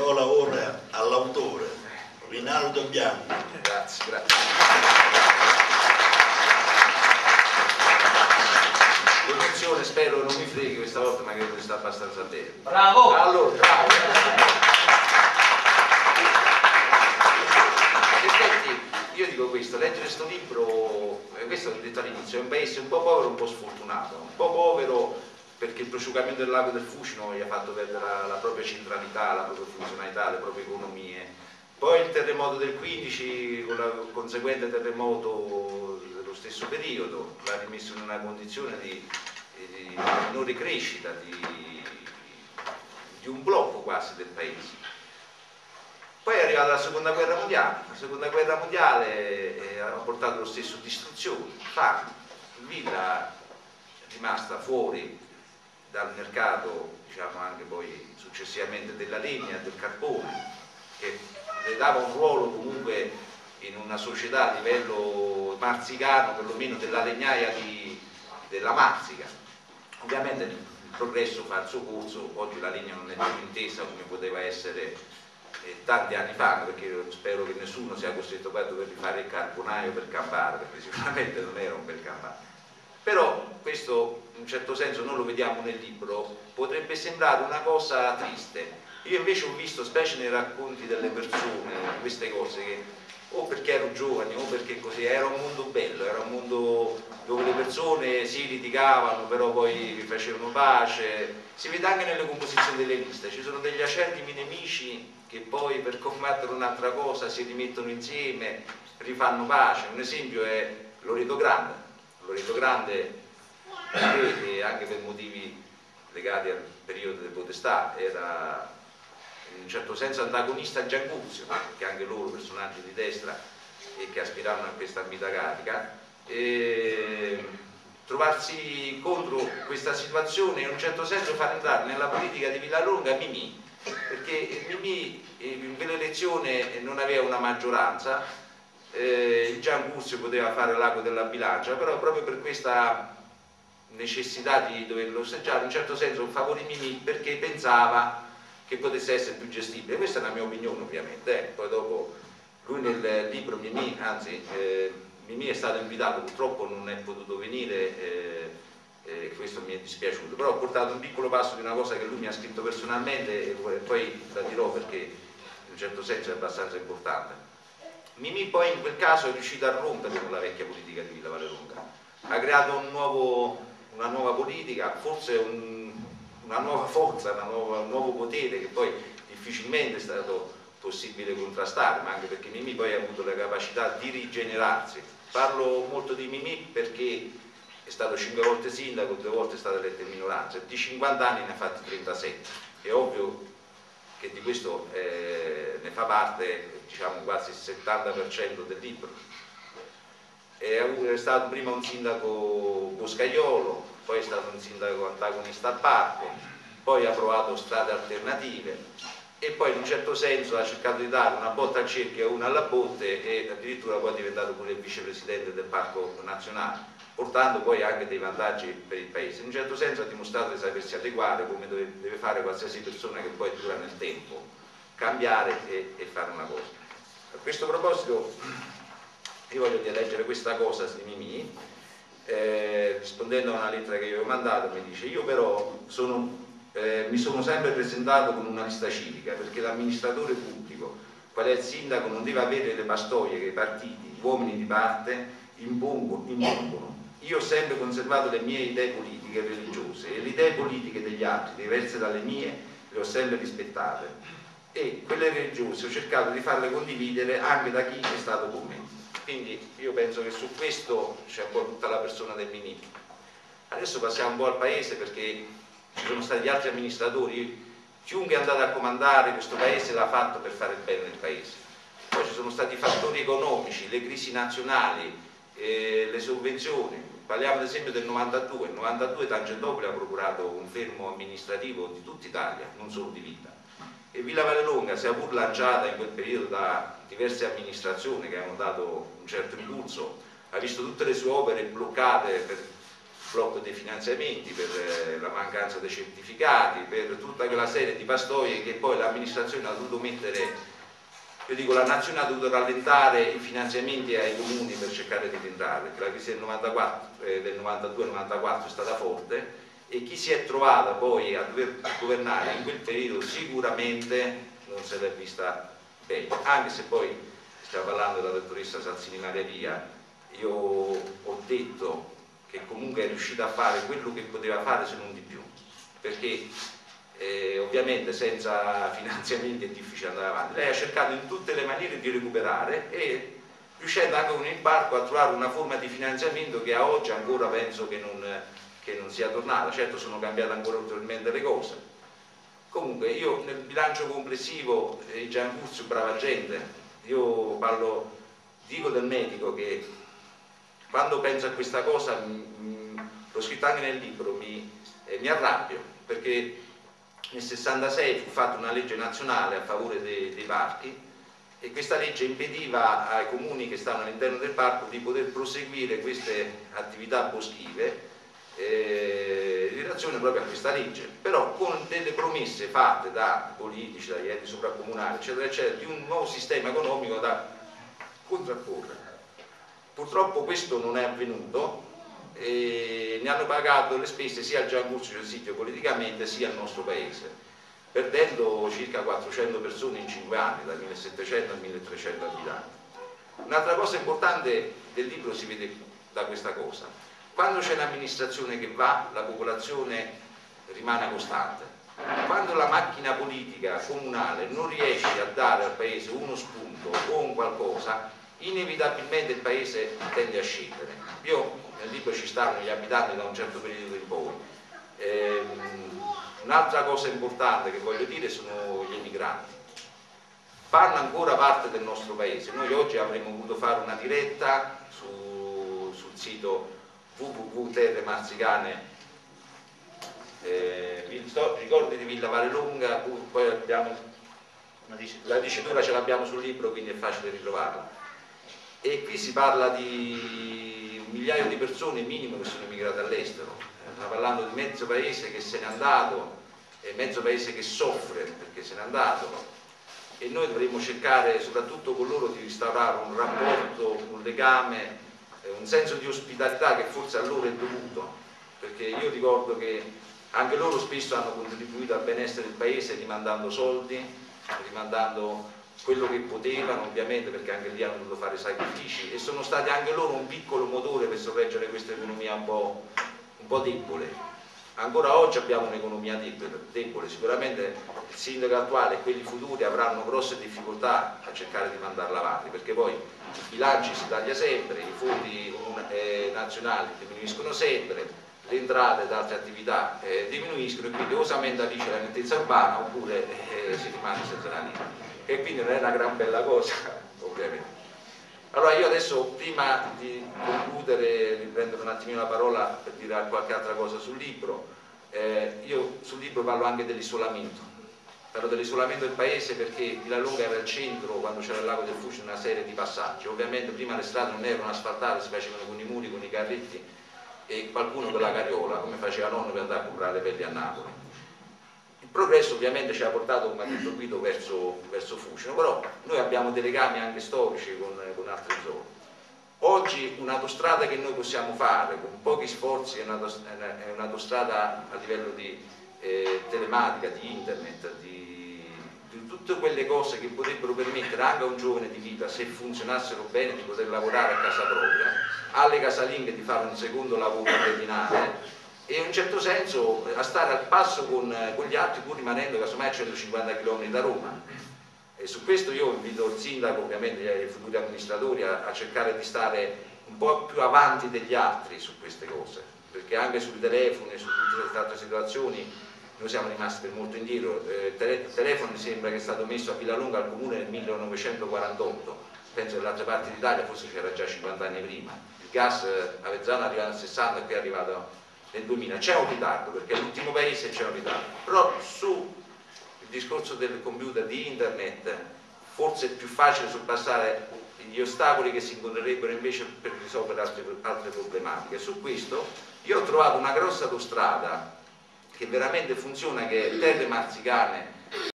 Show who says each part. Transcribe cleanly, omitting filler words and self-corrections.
Speaker 1: parola ora all'autore, Rinaldo Bianchi.
Speaker 2: Grazie, grazie. L'emozione spero non mi freghi questa volta, ma credo che sta abbastanza bene.
Speaker 3: Bravo!
Speaker 2: Allora, bravo! Io dico questo, leggere questo libro, questo l'ho detto all'inizio, è un paese un po' povero, un po' sfortunato, un po' povero perché il prosciugamento del lago del Fucino gli ha fatto perdere la propria centralità, la propria funzionalità, le proprie economie. Poi il terremoto del 15, con il conseguente terremoto dello stesso periodo, l'ha rimesso in una condizione di minore crescita, di un blocco quasi del paese. Poi è arrivata la seconda guerra mondiale ha portato lo stesso distruzione, fame, l'Italia è rimasta fuori dal mercato, diciamo anche poi successivamente della legna e del carbone, che le dava un ruolo comunque in una società a livello marzicano, perlomeno della legnaia della Marsica. Ovviamente il progresso fa il suo corso, oggi la legna non è più intesa come poteva essere tanti anni fa, perché io spero che nessuno sia costretto poi a dover rifare il carbonaio per campare, perché sicuramente non era un bel campare. Però questo in un certo senso non lo vediamo nel libro, potrebbe sembrare una cosa triste. Io invece ho visto, specie nei racconti delle persone, queste cose che o perché ero giovane o perché così, era un mondo bello, era un mondo dove le persone si litigavano però poi facevano pace. Si vede anche nelle composizioni delle liste, ci sono degli acerrimi nemici che poi per combattere un'altra cosa si rimettono insieme, rifanno pace. Un esempio è Loreto Grande, che anche per motivi legati al periodo delle potestà era in un certo senso antagonista a Gianguzio, che anche loro personaggi di destra e che aspiravano a questa vita carica, trovarsi contro questa situazione e in un certo senso far entrare nella politica di Villalonga Mimì, perché Mimì in quell'elezione non aveva una maggioranza, Gianguzio poteva fare l'ago della bilancia, però proprio per questa necessità di doverlo osteggiare in un certo senso favorì Mimì perché pensava che potesse essere più gestibile. Questa è la mia opinione ovviamente, poi dopo lui nel libro Mimì, anzi Mimì è stato invitato, purtroppo non è potuto venire, questo mi è dispiaciuto, però ho portato un piccolo passo di una cosa che lui mi ha scritto personalmente e poi la dirò perché in un certo senso è abbastanza importante. Mimì poi in quel caso è riuscito a rompere con la vecchia politica di Villa Vallelonga, ha creato una nuova politica, forse una nuova forza, un nuovo potere che poi difficilmente è stato possibile contrastare, ma anche perché Mimì poi ha avuto la capacità di rigenerarsi. Parlo molto di Mimì perché è stato 5 volte sindaco, 2 volte è stato eletto in minoranza, di 50 anni ne ha fatti 37. È ovvio che di questo ne fa parte, diciamo, quasi il 70% del libro. È stato prima un sindaco boscaiolo, poi è stato un sindaco antagonista al parco, poi ha provato strade alternative e poi in un certo senso ha cercato di dare una botta al cerchio e una alla botte e addirittura poi è diventato pure il vicepresidente del Parco Nazionale, portando poi anche dei vantaggi per il paese. In un certo senso ha dimostrato di sapersi adeguare come deve fare qualsiasi persona che poi dura nel tempo, cambiare e fare una cosa. A questo proposito io voglio leggere questa cosa di Mimì, rispondendo a una lettera che io avevo mandato. Mi dice: io però mi sono sempre presentato con una lista civica, perché l'amministratore pubblico, qual è il sindaco, non deve avere le pastoie che i partiti, gli uomini di parte impongono. Io ho sempre conservato le mie idee politiche e religiose e le idee politiche degli altri, diverse dalle mie, le ho sempre rispettate, e quelle religiose ho cercato di farle condividere anche da chi è stato con me. Quindi io penso che su questo c'è un po' tutta la persona del Mimì. Adesso passiamo un po' al paese, perché ci sono stati altri amministratori, chiunque è andato a comandare questo paese l'ha fatto per fare il bene del paese. Poi ci sono stati fattori economici, le crisi nazionali, le sovvenzioni. Parliamo ad esempio del 92. Il 92 Tangentopoli ha procurato un fermo amministrativo di tutta Italia, non solo di Villa. E Villa Vallelonga, sia pur lanciata in quel periodo da diverse amministrazioni che hanno dato un certo impulso, ha visto tutte le sue opere bloccate per blocco dei finanziamenti, per la mancanza dei certificati, per tutta quella serie di pastoie che poi l'amministrazione ha dovuto mettere. Io dico, la nazione ha dovuto rallentare i finanziamenti ai comuni per cercare di rientrare, perché la crisi del 92-94 è stata forte, e chi si è trovato poi a dover governare in quel periodo sicuramente non se l'è vista bene, anche se poi stiamo parlando della dottoressa Salsini Maria Pia. Io ho detto che comunque è riuscita a fare quello che poteva fare, se non di più, perché ovviamente senza finanziamenti è difficile andare avanti. Lei ha cercato in tutte le maniere di recuperare, e riuscendo anche con il parco a trovare una forma di finanziamento che a oggi ancora penso che non sia tornata. Certo, sono cambiate ancora ulteriormente le cose. Comunque io nel bilancio complessivo, Giancurzio, brava gente, io dico del medico che quando penso a questa cosa, l'ho scritto anche nel libro, mi arrabbio, perché nel 66 fu fatta una legge nazionale a favore dei parchi, e questa legge impediva ai comuni che stavano all'interno del parco di poter proseguire queste attività boschive in relazione proprio a questa legge, però con delle promesse fatte da politici, dagli enti sovracomunali, eccetera, eccetera, di un nuovo sistema economico da contrapporre. Purtroppo questo non è avvenuto, e ne hanno pagato le spese sia il Giancurzio del sito politicamente, sia il nostro paese, perdendo circa 400 persone in 5 anni, da 1700 a 1300 abitanti. Un'altra cosa importante del libro si vede da questa cosa: quando c'è un'amministrazione che va, la popolazione rimane costante. Quando la macchina politica comunale non riesce a dare al paese uno spunto o un qualcosa, inevitabilmente il paese tende a scendere. Io nel libro ci stanno gli abitanti da un certo periodo in poi. Un'altra cosa importante che voglio dire sono gli emigranti. Fanno ancora parte del nostro paese. Noi oggi avremmo voluto fare una diretta sul sito www.terremarzicane, ricordi di Villa Vallelunga, poi abbiamo la dicitura, ce l'abbiamo sul libro, quindi è facile ritrovarla. E qui si parla di 1 migliaio di persone minimo che sono emigrate all'estero. Stiamo parlando di mezzo paese che se n'è andato, e mezzo paese che soffre perché se n'è andato, e noi dovremmo cercare soprattutto con loro di instaurare un rapporto, un legame, un senso di ospitalità che forse a loro è dovuto, perché io ricordo che anche loro spesso hanno contribuito al benessere del paese rimandando soldi, rimandando quello che potevano, ovviamente, perché anche lì hanno dovuto fare sacrifici, e sono stati anche loro un piccolo motore per sorreggere questa economia un po' debole. Ancora oggi abbiamo un'economia debole, sicuramente il sindaco attuale e quelli futuri avranno grosse difficoltà a cercare di mandarla avanti, perché poi i bilanci si taglia sempre, i fondi nazionali diminuiscono sempre, le entrate da altre attività diminuiscono, e quindi o si aumenta lì la nettezza urbana oppure si rimane senza la linea, e quindi non è una gran bella cosa, ovviamente. Allora io adesso, prima di concludere, riprendere un attimino la parola per dire qualche altra cosa sul libro. Io sul libro parlo anche dell'isolamento, parlo dell'isolamento del paese, perché Villalonga era il centro, quando c'era il lago del Fucino, una serie di passaggi. Ovviamente prima le strade non erano asfaltate, si facevano con i muri, con i carretti, e qualcuno con la carriola, come faceva nonno per andare a comprare le pelli a Napoli. Il progresso ovviamente ci ha portato, come ha detto Guido, verso Fucino, però noi abbiamo dei legami anche storici con altre zone. Oggi un'autostrada che noi possiamo fare con pochi sforzi è un'autostrada a livello di telematica, di internet, di tutte quelle cose che potrebbero permettere anche a un giovane di vita, se funzionassero bene, di poter lavorare a casa propria, alle casalinghe di fare un secondo lavoro terminale, e in un certo senso a stare al passo con gli altri, pur rimanendo casomai a 150 km da Roma. E su questo io invito il sindaco, ovviamente i futuri amministratori, a cercare di stare un po' più avanti degli altri su queste cose, perché anche sui telefoni e su tutte queste altre situazioni noi siamo rimasti per molto indietro. Il telefono mi sembra che è stato messo a Villalonga al comune nel 1948, penso che nelle altre parti d'Italia forse c'era già 50 anni prima. Il gas a Avezzano è arrivato nel 60 e qui è arrivato nel 2000. C'è un ritardo, perché è l'ultimo paese, c'è un ritardo, però su il discorso del computer, di internet, forse è più facile sorpassare gli ostacoli che si incontrerebbero invece per risolvere altre problematiche. Su questo io ho trovato una grossa autostrada che veramente funziona, che è Terre Marzicane